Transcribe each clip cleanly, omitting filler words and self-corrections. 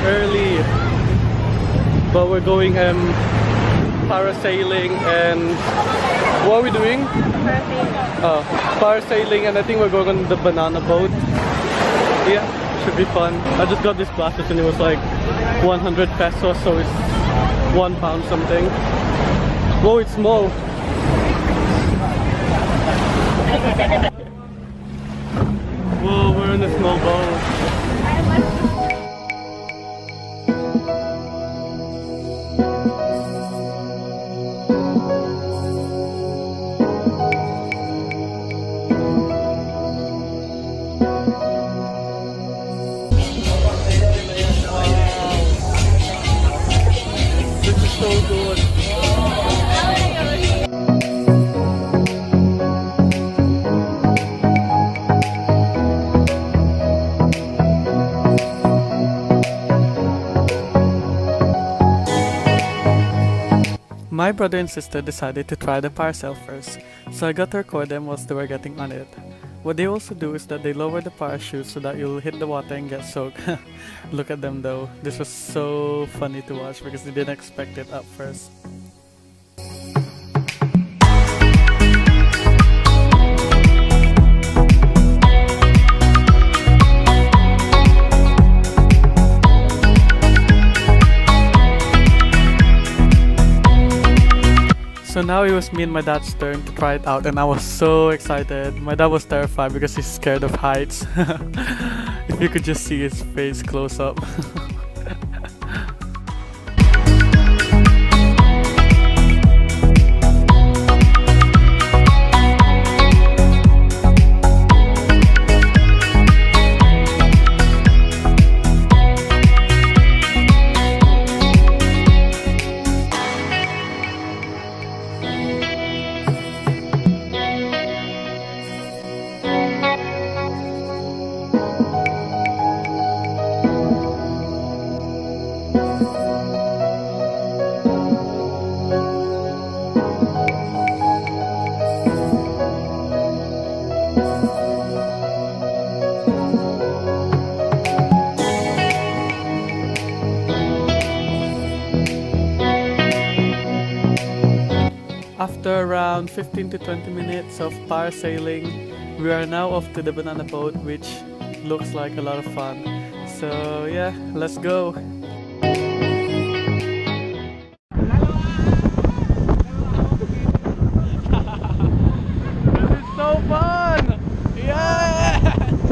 early, but we're going parasailing. And what are we doing? Parasailing, and I think we're going on the banana boat. Yeah, should be fun. I just got these glasses and it was like 100 pesos, so it's £1 something. Whoa, it's small. Whoa, we're in a small boat. This is so good. My brother and sister decided to try the parasail first, so I got to record them whilst they were getting on it. What they also do is that they lower the parachute so that you'll hit the water and get soaked. Look at them though, this was so funny to watch because they didn't expect it at first. So now it was me and my dad's turn to try it out, and I was so excited. My dad was terrified because he's scared of heights. If you could just see his face close up. After around 15 to 20 minutes of parasailing, we are now off to the banana boat, which looks like a lot of fun. So yeah, let's go! This is so fun! Yeah!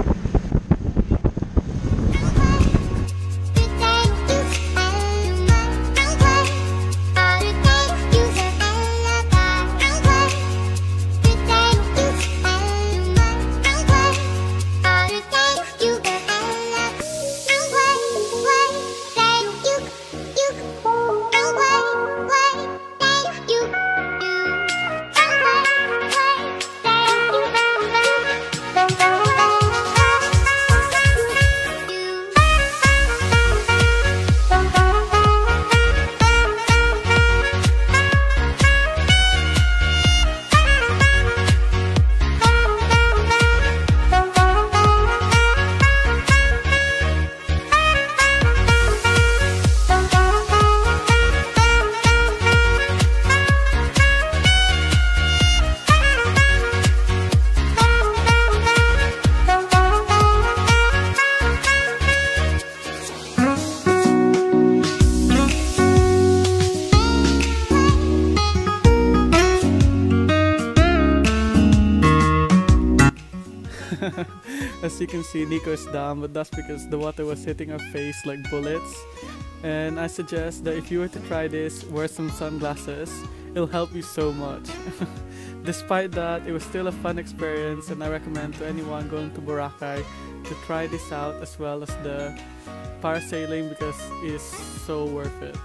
As you can see, Nico is down, but that's because the water was hitting her face like bullets. And I suggest that if you were to try this, wear some sunglasses. It'll help you so much. Despite that, it was still a fun experience, and I recommend to anyone going to Boracay to try this out as well as the parasailing because it's so worth it.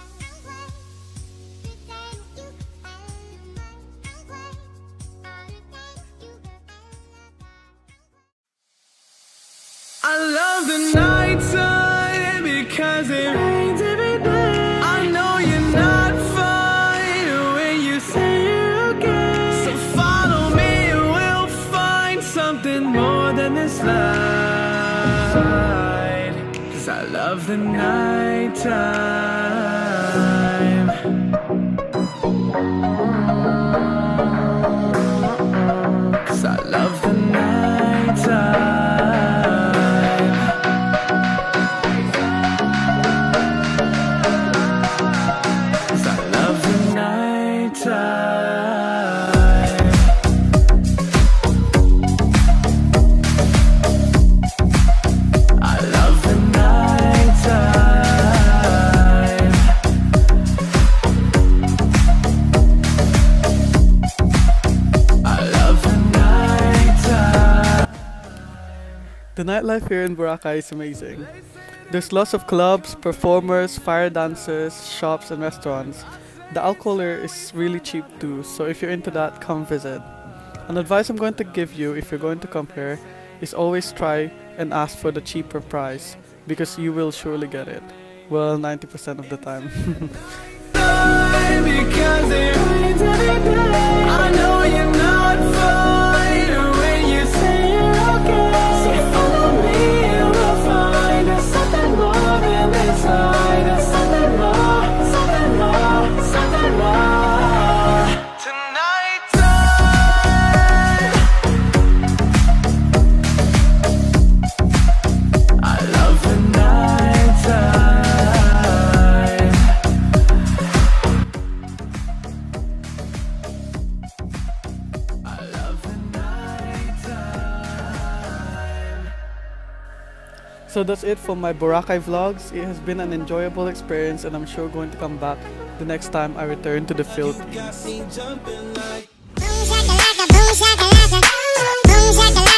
I love the nighttime because it rains every day. I know you're not fine when you say you're okay. So follow me and we'll find something more than this light. 'Cause 'cause I love the nighttime. I love the nighttime. 'Cause I love the nighttime. I love the nighttime. The nightlife here in Boracay is amazing. There's lots of clubs, performers, fire dancers, shops and restaurants. The alcohol here is really cheap too, so if you're into that, come visit. An advice I'm going to give you if you're going to come here is always try and ask for the cheaper price, because you will surely get it. Well, 90% of the time. Because it rains every day. I know you're not fine when you say you're okay. So follow me and we'll find there's something more in this life. There's something more, something more, something more. Tonight time. I love the night time. I love the night time. So that's it for my Boracay vlogs. It has been an enjoyable experience and I'm sure going to come back the next time I return to the Philippines. Boom shakalaka, boom shakalaka, boom shakalaka.